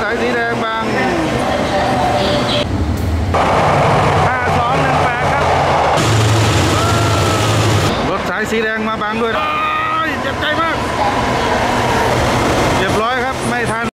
สายสีแดงบาง5218ครับรถสายสีแดงมาบังด้วยเจ็บใจมากเรียบร้อยครับไม่ทัน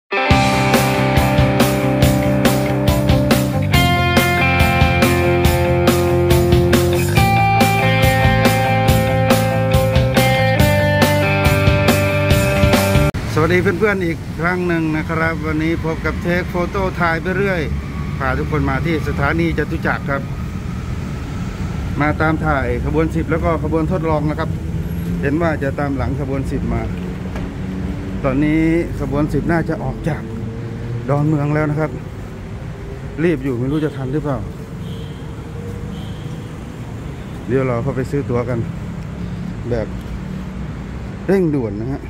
สวัสดีเพื่อนๆอีกครั้งหนึ่งนะครับวันนี้พบกับเทคโฟโต้ถ่ายไปเรื่อยพาทุกคนมาที่สถานีจตุจักรครับมาตามถ่ายขบวน10แล้วก็ขบวนทดลองนะครับเห็นว่าจะตามหลังขบวน10มาตอนนี้ขบวน10น่าจะออกจากดอนเมืองแล้วนะครับรีบอยู่ไม่รู้จะทันหรือเปล่าเดี๋ยวเราเข้าไปซื้อตั๋วกันแบบเร่งด่วนนะฮะ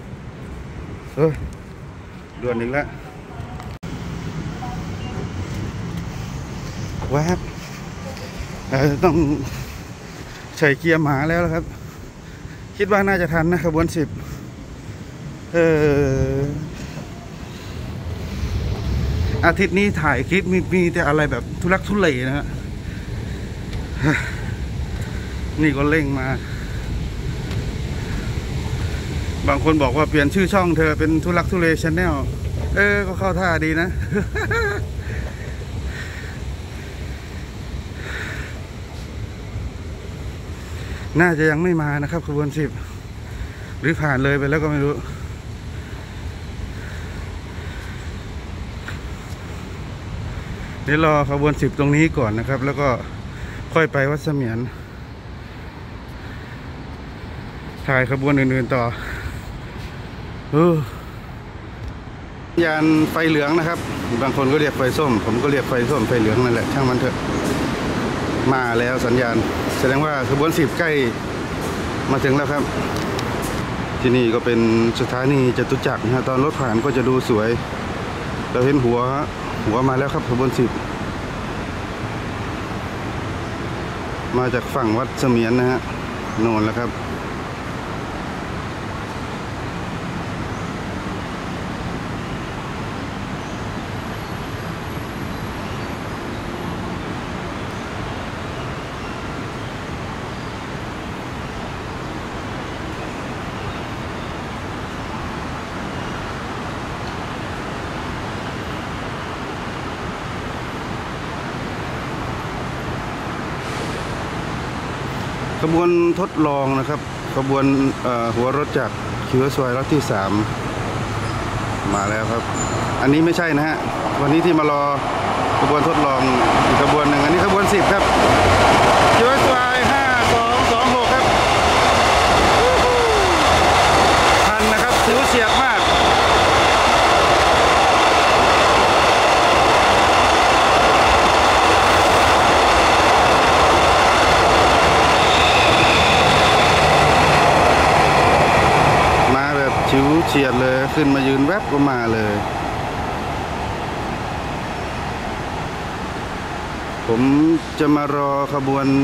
ด่วนอีกแล้วแวบต้องใส่เกียร์หมาแล้วครับคิดว่าน่าจะทันนะขบวน10อาทิตย์นี้ถ่ายคลิปมีแต่อะไรแบบทุลักทุเลนะฮะนี่ก็เร่งมาบางคนบอกว่าเปลี่ยนชื่อช่องเธอเป็นทุลักทุเลชาแนลก็เข้าท่าดีนะ น่าจะยังไม่มานะครับขบวน10หรือผ่านเลยไปแล้วก็ไม่รู้เดี๋ยวรอขบวน10ตรงนี้ก่อนนะครับแล้วก็ค่อยไปวัดเสมียนถ่ายขบวนอื่นๆต่อยานไฟเหลืองนะครับบางคนก็เรียกไฟส้มผมก็เรียกไฟส้มไฟเหลืองนั่นแหละช่างมันเถอะมาแล้วสัญญาณแสดงว่าขบวน10ใกล้มาถึงแล้วครับที่นี่ก็เป็นสถานีจตุจักรนะตอนรถผ่านก็จะดูสวยเราเห็นหัวมาแล้วครับขบวน10มาจากฝั่งวัดเสมียนนะฮะโน่นแล้วครับขบวนทดลองนะครับขบวนหัวรถจากคิวสวายรถที่3มาแล้วครับอันนี้ไม่ใช่นะฮะวันนี้ที่มารอขบวนทดลองอีกขบวนหนึ่งอันนี้ขบวน10ครับคิวสวาย5226ครับทันนะครับถือเฉียดมากชิวเฉียดเลยขึ้นมายืนแวบก็มาเลยผมจะมารอขบวน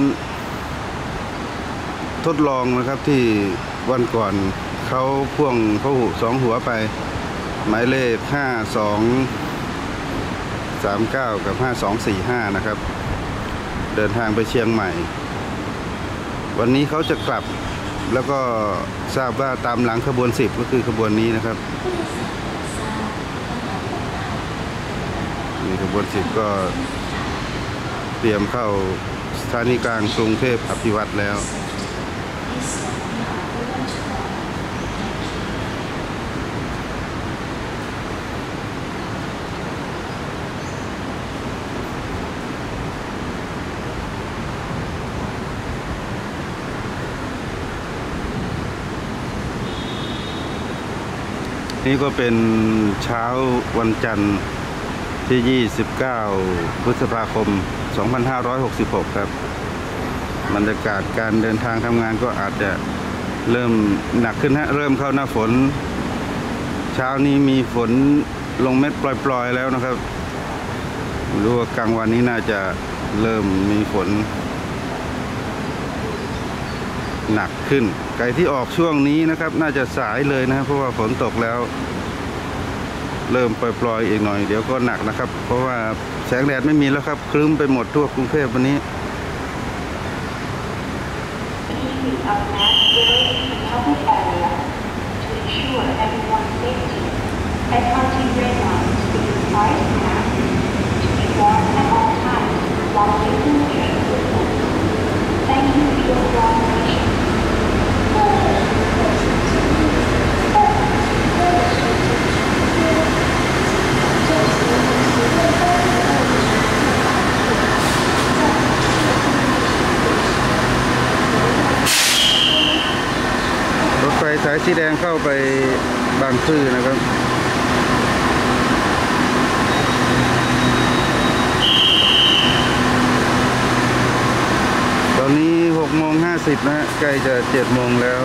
ทดลองนะครับที่วันก่อนเขาพ่วงพหุ2หัวไปหมายเลข5239กับ5245นะครับเดินทางไปเชียงใหม่วันนี้เขาจะกลับแล้วก็ทราบว่าตามหลังขบวน10ก็คือขบวนนี้นะครับนี่ขบวน10ก็เตรียมเข้าสถานีกลางกรุงเทพอภิวัตรแล้วนี่ก็เป็นเช้าวันจันทร์ที่29พฤษภาคม2566ครับบรรยากาศการเดินทางทำงานก็อาจจะเริ่มหนักขึ้นฮะเริ่มเข้าหน้าฝนเช้านี้มีฝนลงเม็ดปล่อยๆแล้วนะครับรู้ว่ากลางวันนี้น่าจะเริ่มมีฝน หนักขึ้นไก่ที่ออกช่วงนี้นะครับน่าจะสายเลยนะเพราะว่าฝนตกแล้วเริ่มปล่อยๆอีกหน่อยเดี๋ยวก็หนักนะครับเพราะว่าแสงแดดไม่มีแล้วครับครึ้มไปหมดทั่วกรุงเทพวันนี้รถไฟสายสีแดงเข้าไปบางซื่อนะครับตอนนี้6:50นะฮะใกล้จะ7 โมงแล้ว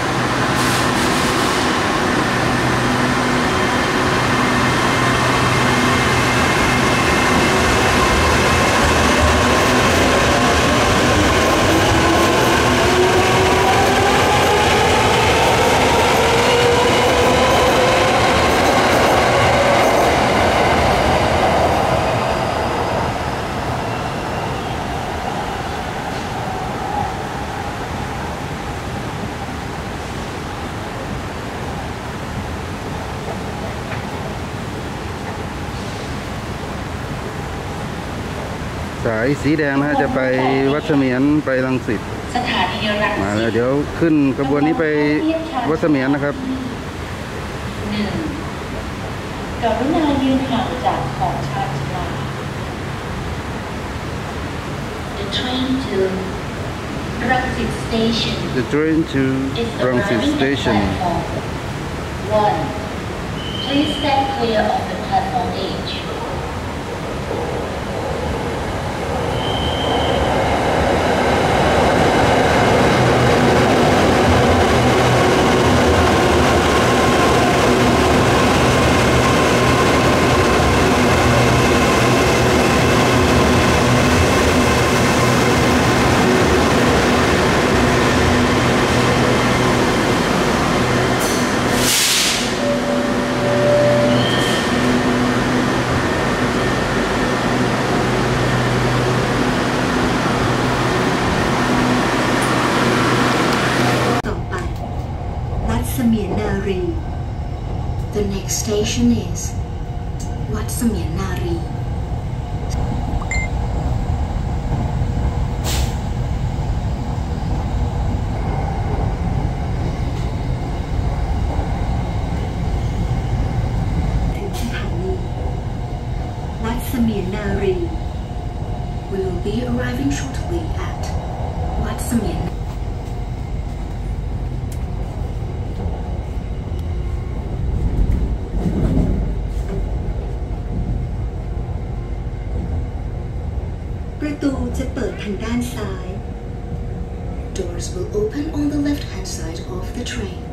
สายสีแดงนะจะไปวัดเสมียนไปรังสิตสถานีรังสิตมาแล้วเดี๋ยวขึ้นกระบวนนี้ไปวัดเสมียนนะครับ 1. กรุณายืนห่างจากของชาญชาลา The train to Rangsit Station The train to Rangsit Station 1. Please stand clear of the platform edge The next station is วัดเสมียนนารีถึงสถานีวัดเสมียนนารี We will be arriving shortly at วัดเสมียนประตูจะเปิดทางด้านซ้าย Doors will open on the left-hand side of the train.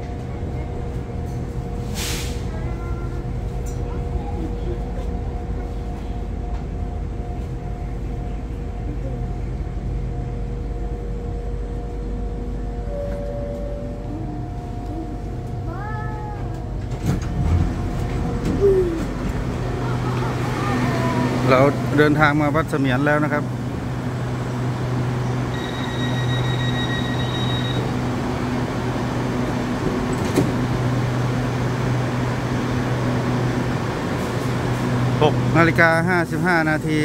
เราเดินทางมาวัดเสมียนแล้วนะครับ6:55 นาที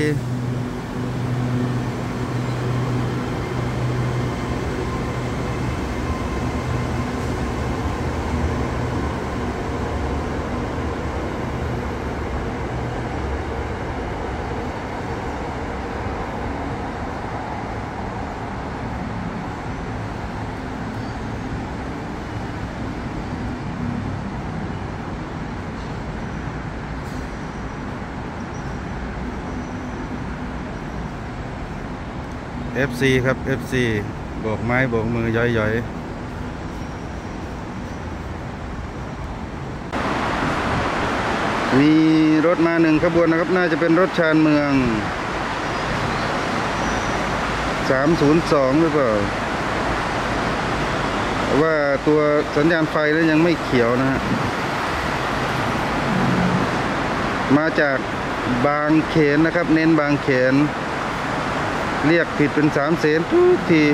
FC ครับ FC โบกไม้โบกมือย้อยๆมีรถมา1 ขบวนนะครับน่าจะเป็นรถชานเมือง302หรือเปล่าว่าตัวสัญญาณไฟแล้วยังไม่เขียวนะฮะมาจากบางเขนนะครับเน้นบางเขนเรียกผิดเป็น3 เสนทุกที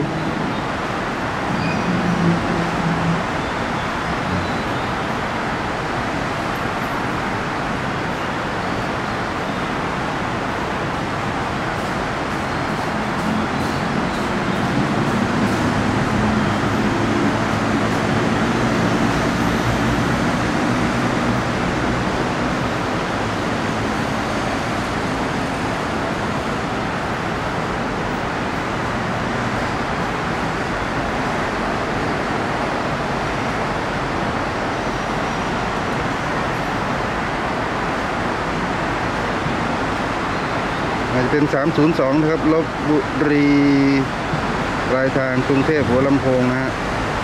อาจจะเป็น302นะครับลพบุรีปลายทางกรุงเทพหัวลำโพงนะฮะ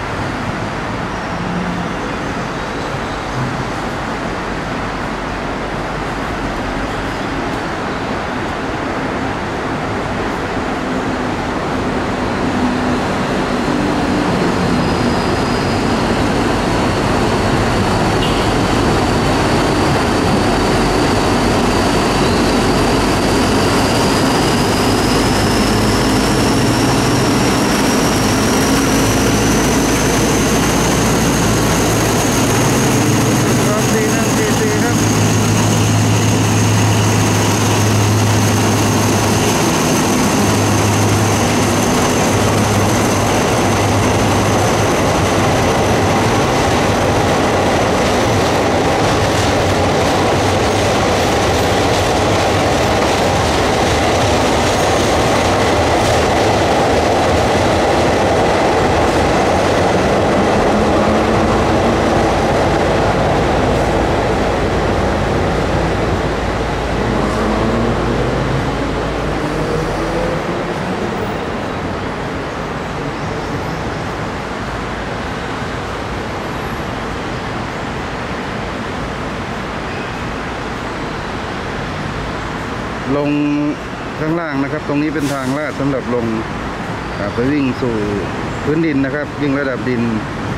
ลงข้างล่างนะครับตรงนี้เป็นทางลาดสำหรับลงไปวิ่งสู่พื้นดินนะครับวิ่งระดับดิน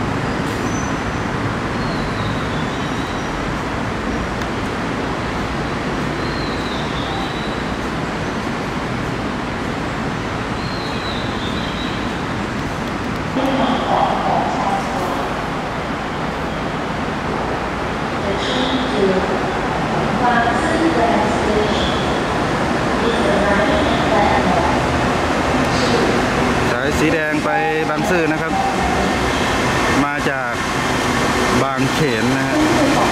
สีแดงไปบางซื่อนะครับมาจากบางเขนนะฮะ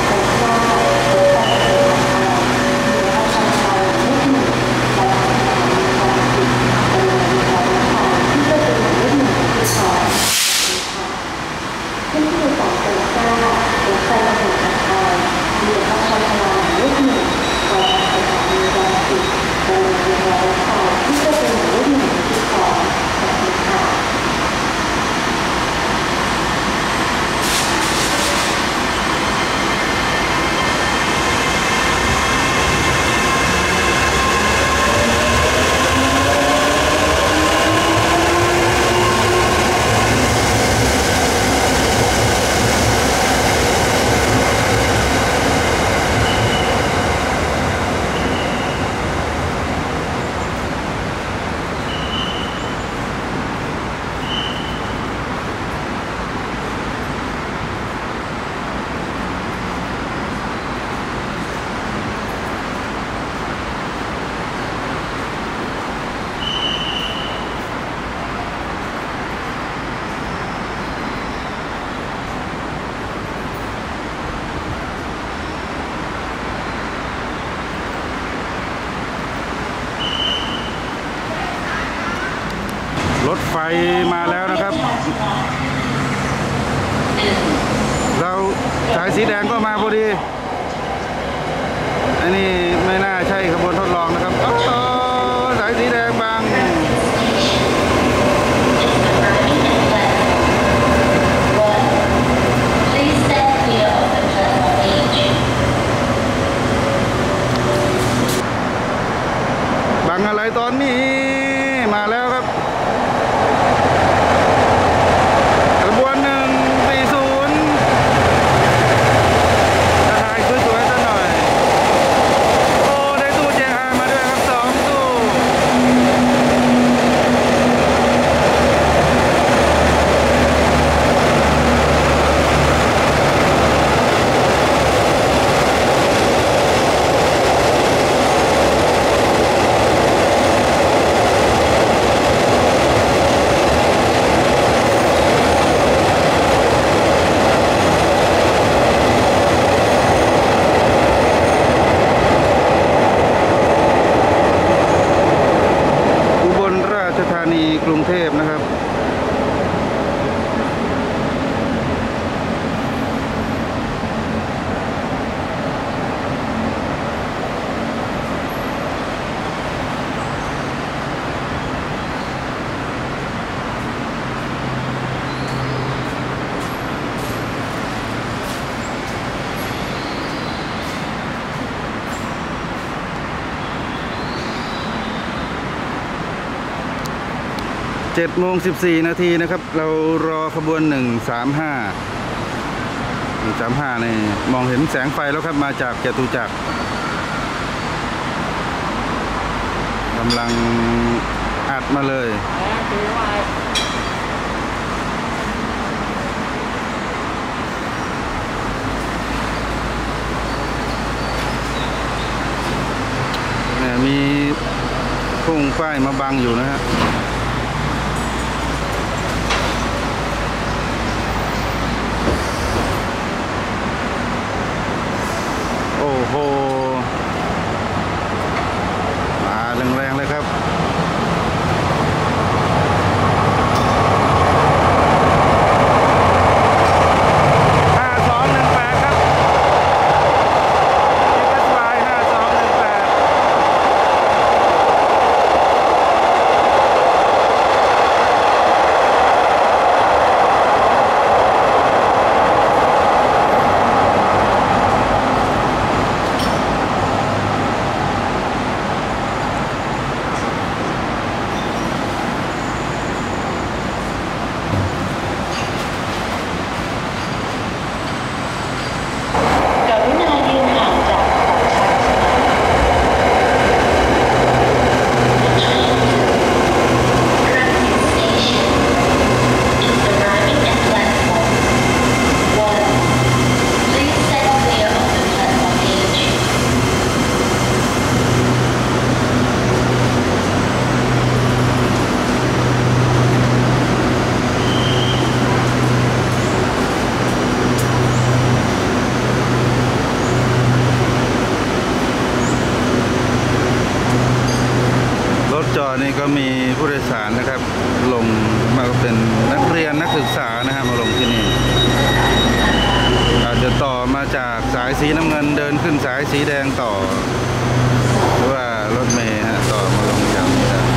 รถไฟมาแล้วนะครับเราสายสีแดงก็มาพอดีอันนี้ไม่น่าใช่ขบวนทดลองนะครับสายสีแดงบางบางอะไรตอนนี้มาแล้วครับขบวน140จะถ่ายสวยๆซะหน่อย 7:14 นาทีนะครับเรารอขบวน135นี่มองเห็นแสงไฟแล้วครับมาจากจตุจักรกำลังอัดมาเลยมีพุ่งป้ายมาบังอยู่นะฮะโอ้โหมาแรงๆเลยครับนี่ก็มีผู้โดยสารนะครับลงมาเป็นนักเรียนนักศึกษานะฮะมาลงที่นี่อาจจะต่อมาจากสายสีน้ำเงินเดินขึ้นสายสีแดงต่อหรือว่ารถเมล์ฮะต่อมาลงอย่างนี้นะ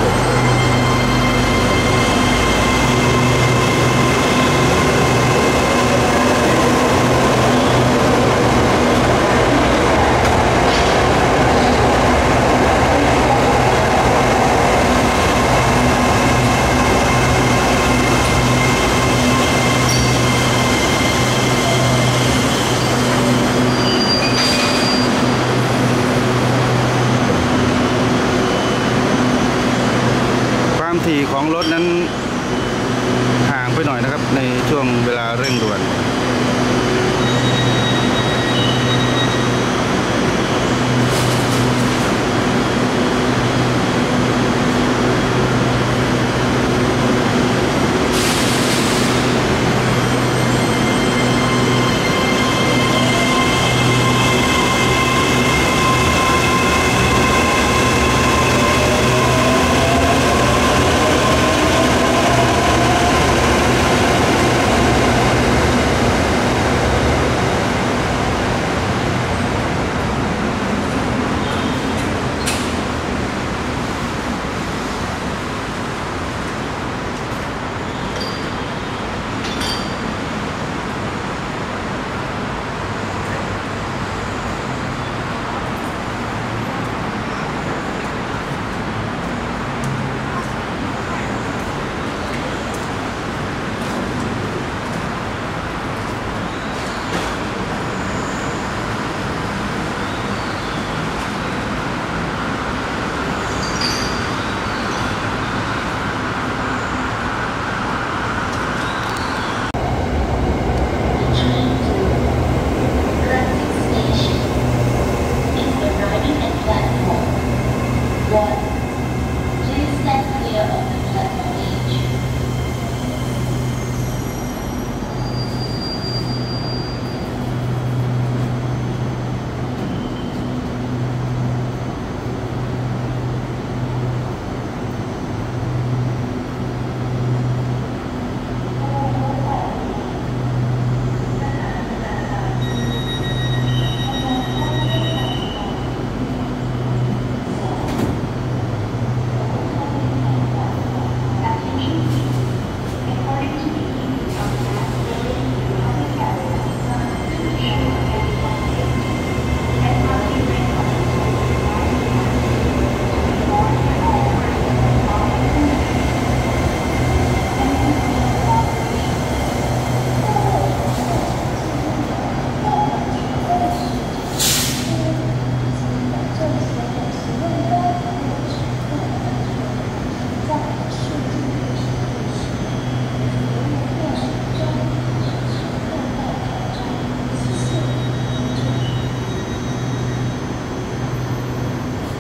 ถี่ของรถนั้นห่างไปหน่อยนะครับในช่วงเวลาเร่งด่วน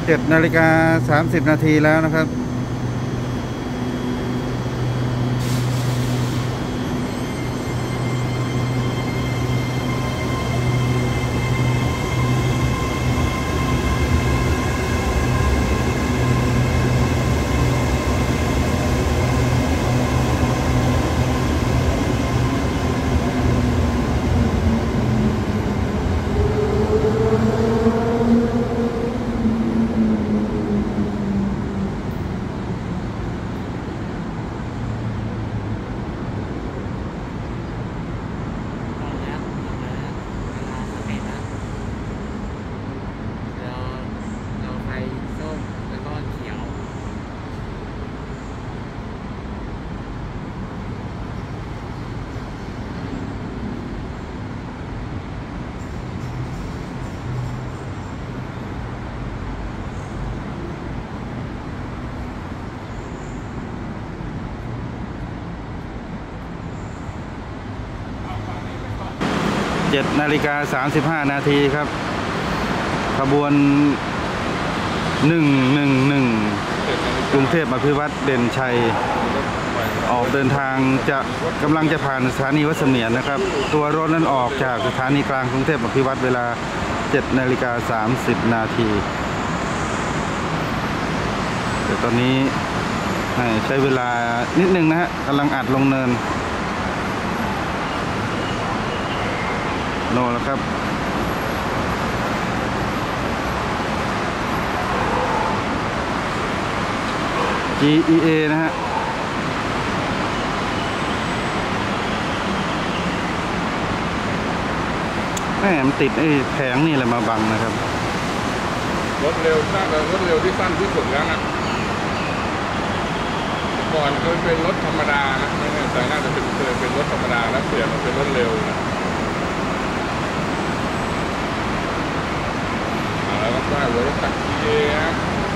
7:30 นาทีแล้วนะครับ7:35 นาทีครับขบวน111กรุงเทพอภิวัตรเด่นชัยออกเดินทางกำลังจะผ่านสถานีวัดเสมียนนะครับตัวรถนั้นออกจากสถานีกลางกรุงเทพอภิวัตรเวลา 7:30 นาทีแต่ตอนนี้ใช้เวลานิดนึงนะฮะกำลังอัดลงเนินโน่แล้วครับ GEA นะฮะมันติดไอ้แผงนี่แหละมาบังนะครับรถเร็วที่สั้นที่สุดแล้วนะก่อนเคยเป็นรถธรรมดานะไม่แน่ใจน่าจะเคยเป็นรถธรรมดาแล้วเปลี่ยนมาเป็นรถเร็วนะแล้วก็ได้รถตักเอนะ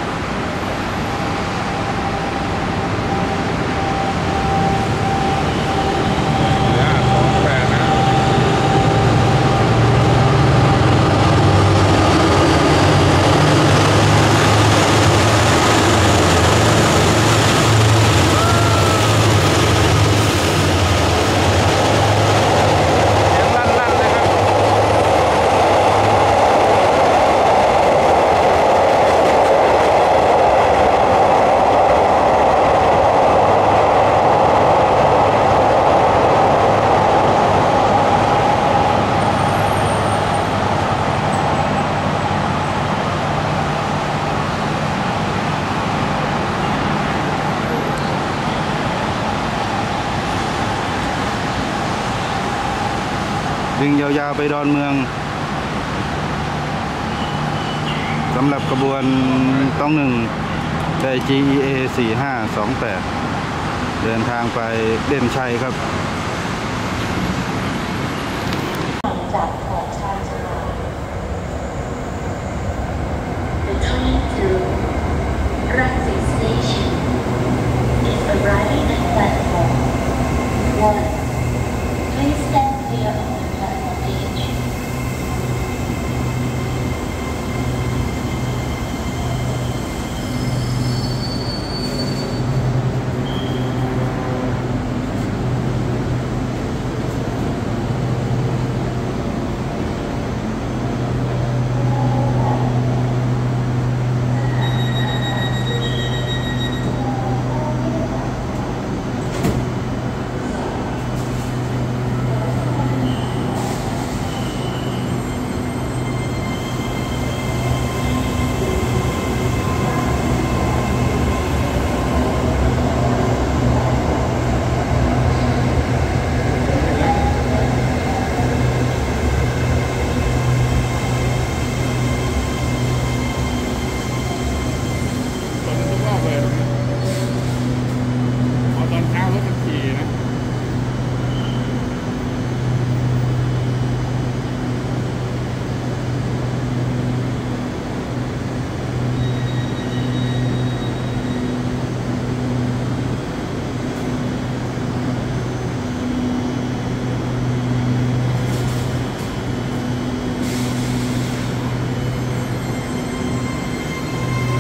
วิ่งยาวๆไปดอนเมืองสำหรับขบวนต้อง1ได้ GEA 4528เดินทางไปเด่นชัยครับจากของชาญชาลา The train to Rangsit Station is arriving at platform 1. Please stand clear of the platform edge. 7:36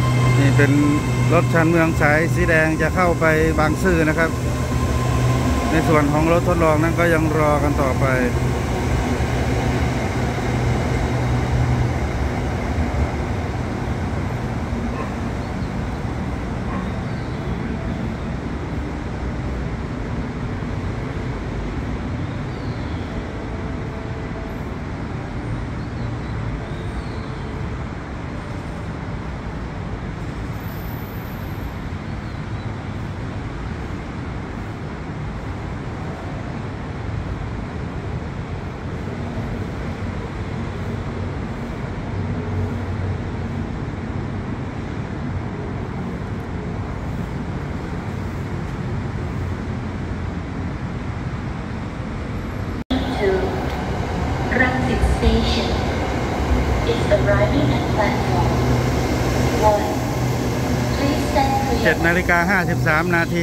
เป็นรถชานเมืองสายสีแดงจะเข้าไปบางซื่อนะครับในส่วนของรถทดลองนั้นก็ยังรอกันต่อไป Transit station is arriving at platform 1. Please stand clear. 7:53 นาที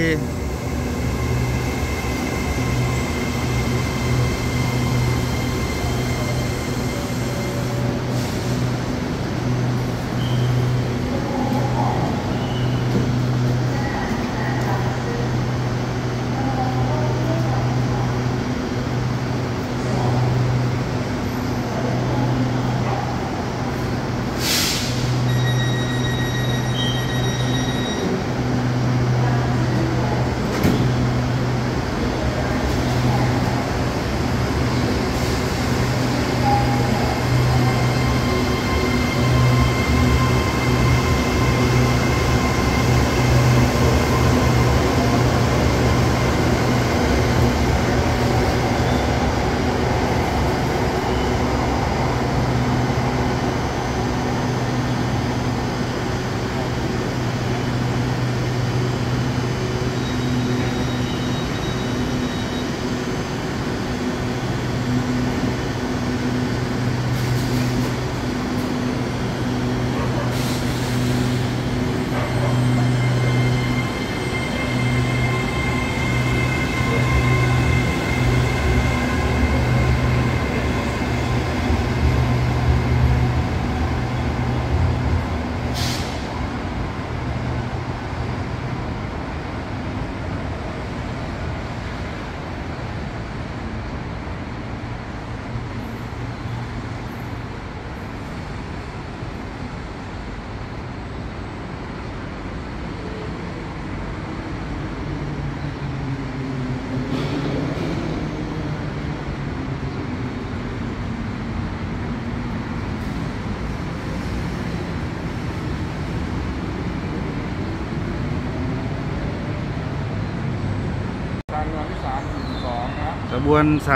ขบวน 342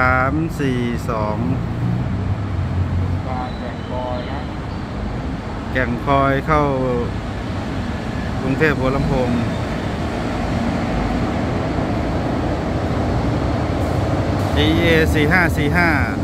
แก่งคอยเข้ากรุงเทพหัวลำโพง EA 4545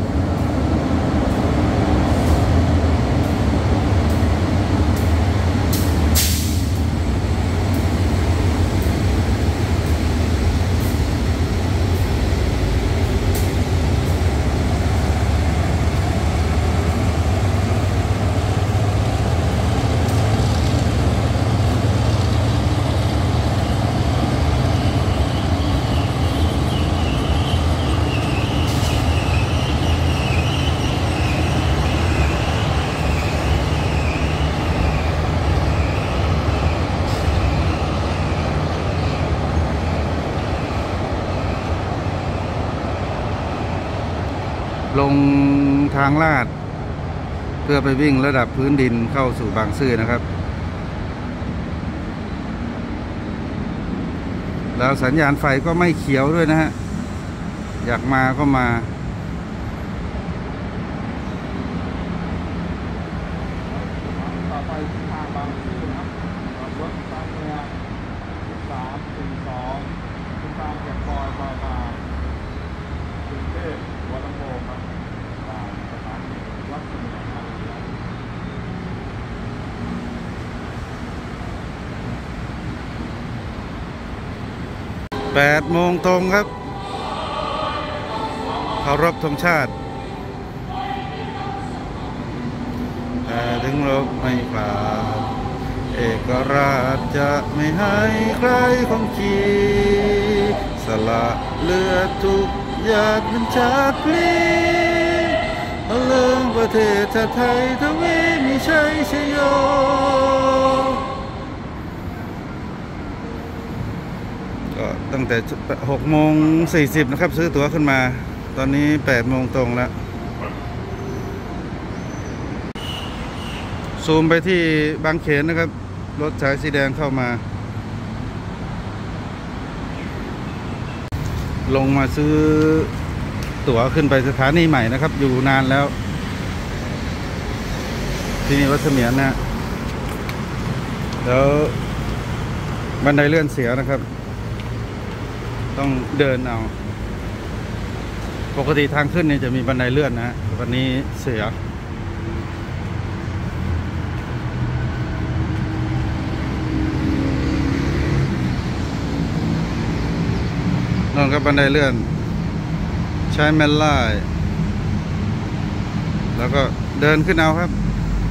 ลงทางลาดเพื่อไปวิ่งระดับพื้นดินเข้าสู่บางซื่อนะครับแล้วสัญญาณไฟก็ไม่เขียวด้วยนะฮะอยากมาก็มาต่อไปที่ทางบางซื่อนะรถทางเรือ342คุณตามแก่คอยบางนากรุงเทพหัวลำโพงครับสถานีวัดเสมียนนารี 8 โมงตรงครับเคารพธงชาติถึงรบไม่กล่าวเอกราชจะไม่ให้ใครของขีสละเลือดทุกหยาดมันชาติพลีเลิงประเทศชาติไทยทวีมีชัยชโยก็ตั้งแต่6:40 นะครับซื้อตั๋วขึ้นมาตอนนี้8 โมงตรงแล้วซูมไปที่บางเขนนะครับรถสายสีแดงเข้ามาลงมาซื้อตั๋วขึ้นไปสถานีใหม่นะครับอยู่นานแล้วที่นี่วัดเสมียนนะแล้วบันไดเลื่อนเสียนะครับต้องเดินเอาปกติทางขึ้นเนี่ยจะมีบันไดเลื่อนนะวันนี้เสียนอนกับบันไดเลื่อนใช้แมนไล่แล้วก็เดินขึ้นเอาครับ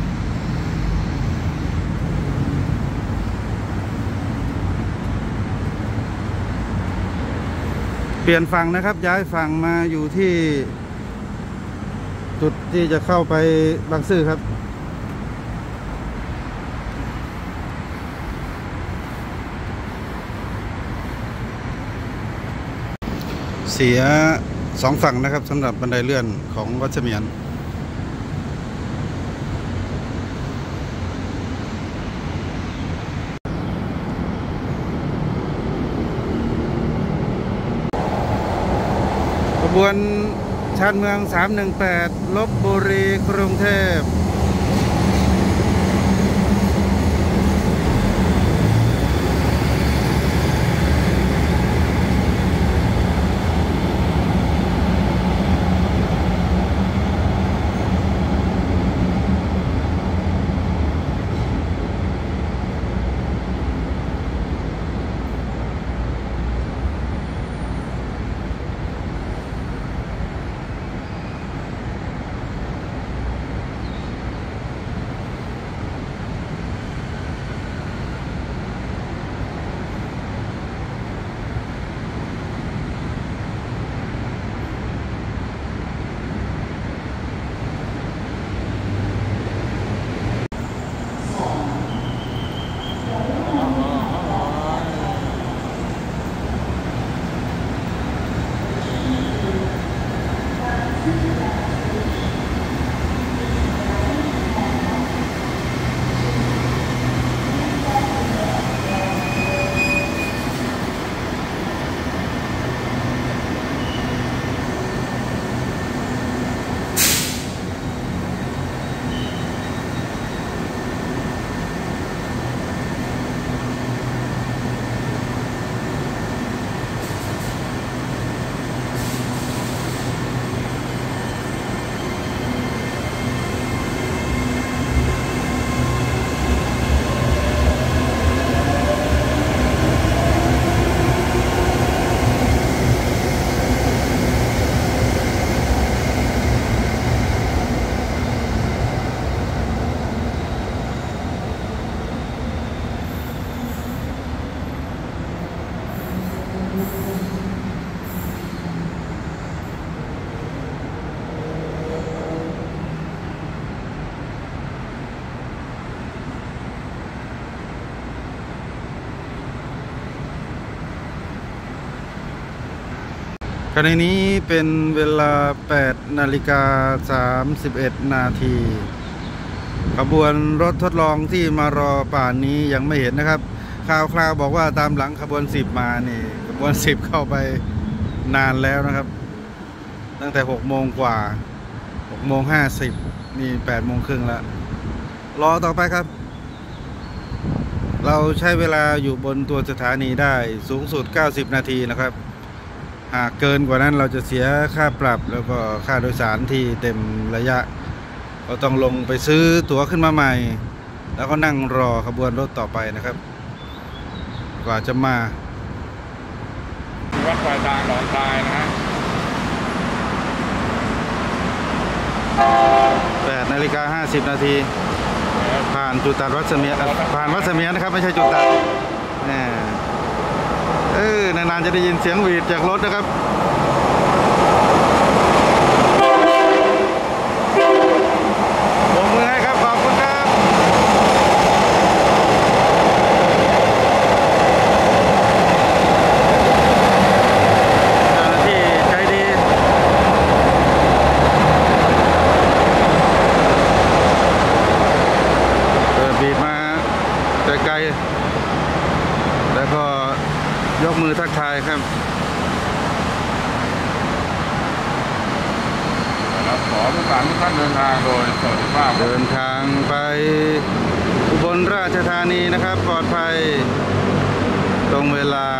เปลี่ยนฝั่งนะครับย้ายฝั่งมาอยู่ที่จุดที่จะเข้าไปบางซื่อครับเสีย2 ฝั่งนะครับสำหรับบันไดเลื่อนของวัดเสมียนขบวนชานเมือง318ลพบุรีกรุงเทพขณะนี้เป็นเวลา8:31 นาทีขบวนรถทดลองที่มารอป่านนี้ยังไม่เห็นนะครับข่าวบอกว่าตามหลังขบวน10มานี่ขบวน10เข้าไปนานแล้วนะครับตั้งแต่6 โมงกว่า6:50นี่8 โมงครึ่งแล้วรอต่อไปครับเราใช้เวลาอยู่บนตัวสถานีได้สูงสุด90 นาทีนะครับหากเกินกว่านั้นเราจะเสียค่าปรับแล้วก็ค่าโดยสารที่เต็มระยะเราต้องลงไปซื้อตั๋วขึ้นมาใหม่แล้วก็นั่งรอขบวนรถต่อไปนะครับกว่าจะมาวัดปลายทางหนองคายนะฮะ 8:50 นาทีผ่านจุดตัดวัดเสมียนผ่านวัดเสมียนนะครับไม่ใช่จุดตัดนี่นานๆจะได้ยินเสียงหวีดจากรถนะครับโบกมือให้ครับขอบคุณครับเจ้าหน้าที่ใจดีบีบมาไกลๆแล้วก็ยกมือทักทายครับขอทุกท่านเดินทางโดยสวัสดิภาพเดินทางไปอุบลราชธานีนะครับปลอดภัยตรงเวลา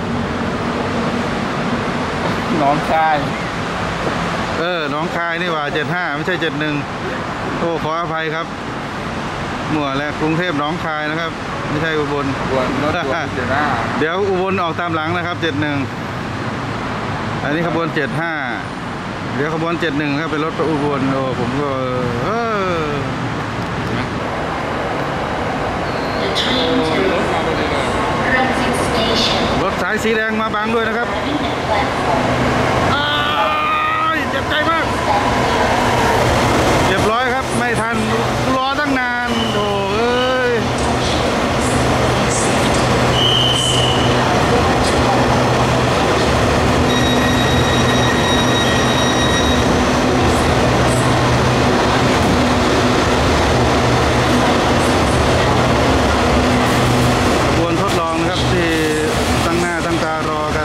น้องชายน้องคายนี่ว่า75ไม่ใช่71โอ้ขออภัยครับมั่วแล้วกรุงเทพหนองคายนะครับไม่ใช่อุบลเดี๋ยวอุบลออกตามหลังนะครับ71อันนี้ขบวน75เดี๋ยวขบวน71ครับเป็นรถไปอุบลโอ้ผมก็รถสายสีแดงมาบังด้วยนะครับเจ็บใจมากเรียบร้อยครับไม่ทันรอตั้งนานโอ้ยขบวนทดลองนะครับที่ตั้งหน้าตั้งตารอกัน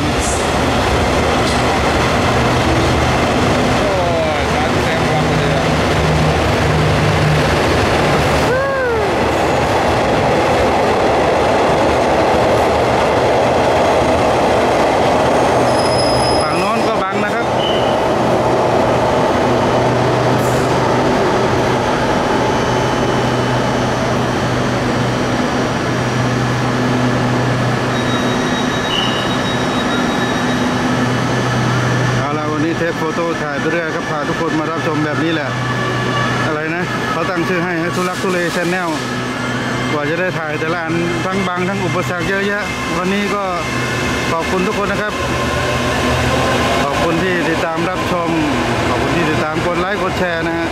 เทปโฟโต้ถ่ายไปเรื่อยครับพาทุกคนมารับชมแบบนี้แหละอะไรนะเขาตั้งชื่อให้ทุลักทุเลชแนลกว่าจะได้ถ่ายแต่ละอันทั้งบางทั้งอุปสรรคเยอะแยะวันนี้ก็ขอบคุณทุกคนนะครับขอบคุณที่ติดตามรับชมขอบคุณที่ติดตามกดไลค์กดแชร์นะฮะ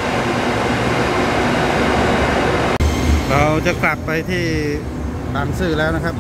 เราจะกลับไปที่บางซื่อแล้วนะครับ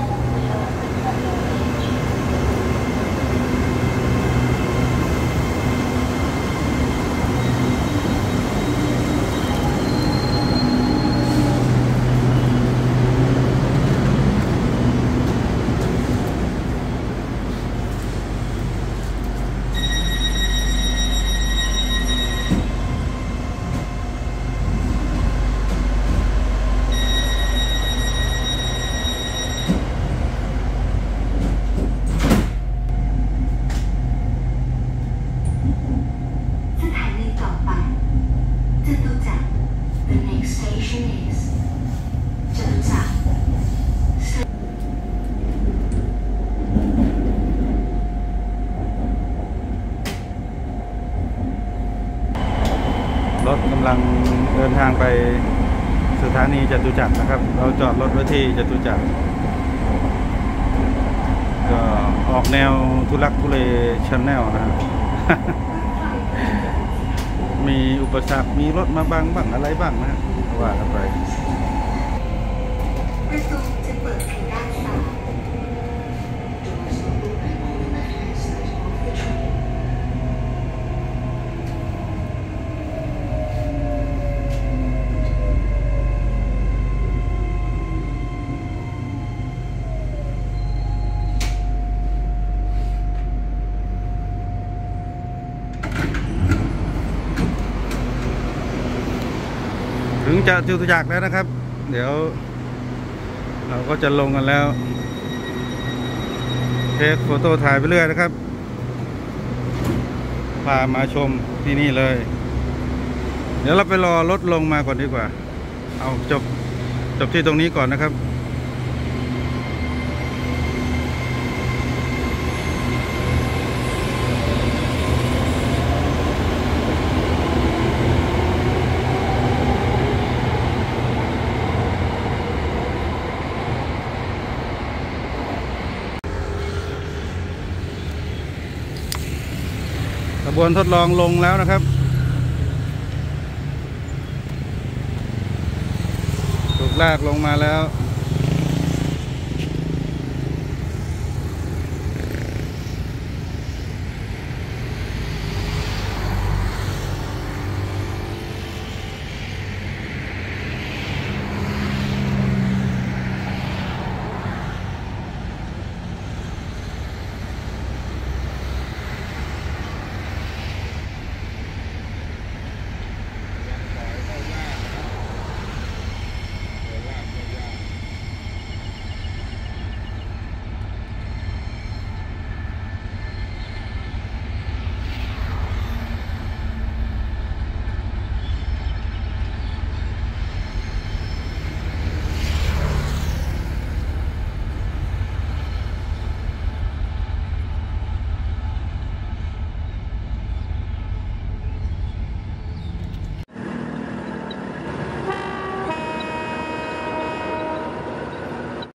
รถกำลังเดินทางไปสถานีจตุจักรนะครับเราจอดรถไว้ที่จตุจักรก็ออกแนวทุลักทุเลชแนลนะ มีอุปสรรคมีรถมาบังบ้างอะไรบ้างนะว่ากันไปประตูจะเปิดทางด้านซ้าย Doors will open on the left-hand side of the train. ถึงจะจตุจักรแล้วนะครับเดี๋ยวเราก็จะลงกันแล้วเทคโฟโต้ถ่ายไปเรื่อยนะครับพามาชมที่นี่เลยเดี๋ยวเราไปรอรถลงมาก่อนดีกว่าเอาจบที่ตรงนี้ก่อนนะครับบวนทดลองลงแล้วนะครับถูกลากลงมาแล้ว